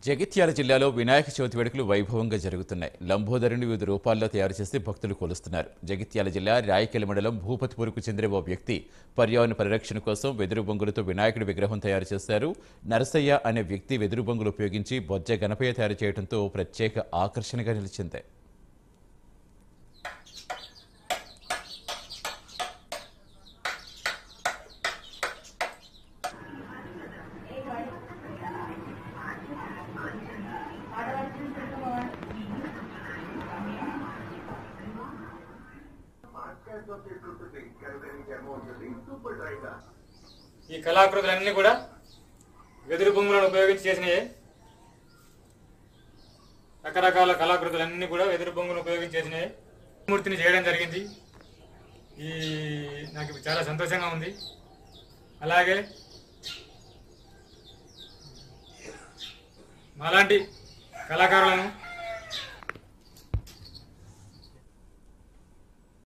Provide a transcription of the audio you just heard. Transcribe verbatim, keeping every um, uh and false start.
జగిత్యాల జిల్లాలో వినాయక చవితి వేడుకలు వైభవంగా జరుగుతున్నాయి. లంబోదరుని వివిధ రూపాల్లో తయారు చేసి భక్తులు కొలుస్తున్నారు. జగిత్యాల జిల్లా రాయకెల మండలం భూపతిపూర్కు చెందిన ఓ వ్యక్తి పర్యావరణ పరిరక్షణ కోసం వెదురు బొంగులతో వినాయకుడి విగ్రహం తయారు చేశారు. నరసయ్య అనే వ్యక్తి వెదురు బొంగులు ఉపయోగించి బొజ్జ గణపయ్య తయారు చేయడంతో ప్రత్యేక ఆకర్షణగా నిలిచింది. ఈ కళాకృతులన్నీ కూడా వెదురు బొంగులను ఉపయోగించి చేసినాయి. రకరకాల కళాకృతులన్నీ కూడా వెదురు బొంగులను ఉపయోగించి చేసినాయి. మూర్తిని చేయడం జరిగింది. ఈ నాకు చాలా సంతోషంగా ఉంది. అలాగే మాలాంటి కళాకారులను